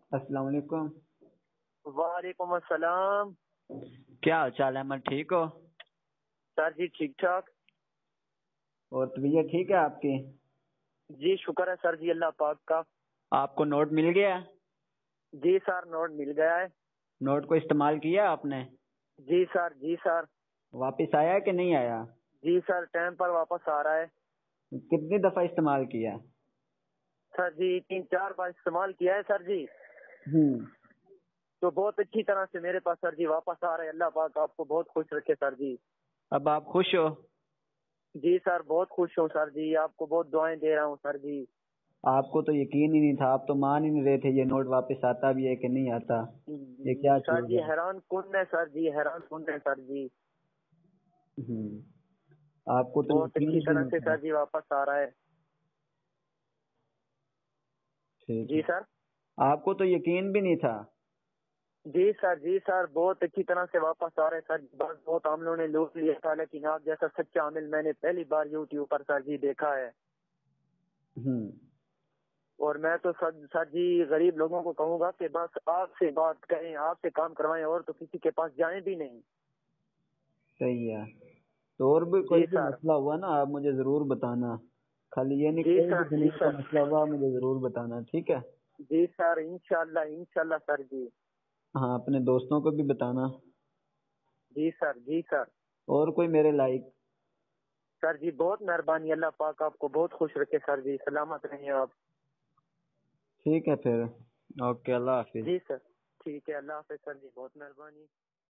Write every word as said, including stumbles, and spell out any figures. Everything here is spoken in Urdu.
السلام علیکم۔ وعلیکم السلام۔ کیا حال چال ہے؟ میں ٹھیک ہو؟ سر جی ٹھیک ٹھاک۔ اور طبیعت ٹھیک ہے آپ کی؟ جی شکر ہے سر جی اللہ پاک کا۔ آپ کو نوٹ مل گیا؟ جی سر نوٹ مل گیا ہے۔ نوٹ کو استعمال کیا آپ نے؟ جی سر جی سر واپس آیا کہ نہیں آیا؟ جی سر ٹائم پر واپس آ رہا ہے۔ کتنی دفعہ استعمال کیا؟ سر جی تین چار بار استعمال کیا ہے سر جی، ہوں تو بہت اچھی طرح سے میرے پاس سر جی واپس آ رہا ہے۔ اللہ پاک آپ کو بہت خوش رکھے سر جی۔ اب آپ خوش ہو؟ جی سر بہت خوش ہوں سر جی، آپ کو بہت دعائیں دے رہا ہوں سر جی۔ آپ کو تو یقین ہی نہیں تھا، آپ تو مان ہی نہیں رہے تھے یہ نوٹ واپس آتا بھی ہے کہ نہیں آتا۔ یہ کیا سر چیز جی ہے؟ حیران کن ہے سر جی، حیران کن ہے سر جی۔ ہوں آپ کو تو بہت یقین اچھی بھی طرح نہیں سے تھا۔ سر جی واپس آ رہا ہے۔ ٹھیک جی ہے، سر آپ کو تو یقین بھی نہیں تھا۔ جی سر جی سر بہت اچھی طرح سے واپس آ رہے سر، بس بہت عاملوں نے لوٹ لیا تھا، لیکن آپ جیسا سچا عامل میں نے پہلی بار یوٹیوب پر سر جی دیکھا ہے۔ ہوں اور میں تو سر سر جی غریب لوگوں کو کہوں گا کہ بس آپ سے بات کریں، آپ سے کام کروائیں، اور تو کسی کے پاس جائیں بھی نہیں۔ صحیح ہے، تو اور بھی جی کوئی بھی سر مسئلہ ہوا نا آپ مجھے ضرور بتانا، خالی یہ نہیں، جی کوئی بھی سر جی دنیا کا سر مسئلہ ہوا مجھے ضرور بتانا، ٹھیک ہے؟ جی سر انشاءاللہ انشاءاللہ سر جی۔ ہاں اپنے دوستوں کو بھی بتانا، جی سر جی سر اور کوئی میرے لائق۔ سر جی بہت مہربانی، اللہ پاک آپ کو بہت خوش رکھے سر جی، سلامت رہیں آپ۔ ٹھیک ہے پھر، اوکے، اللہ حافظ۔ جی سر ٹھیک ہے، اللہ حافظ سر جی، بہت مہربانی۔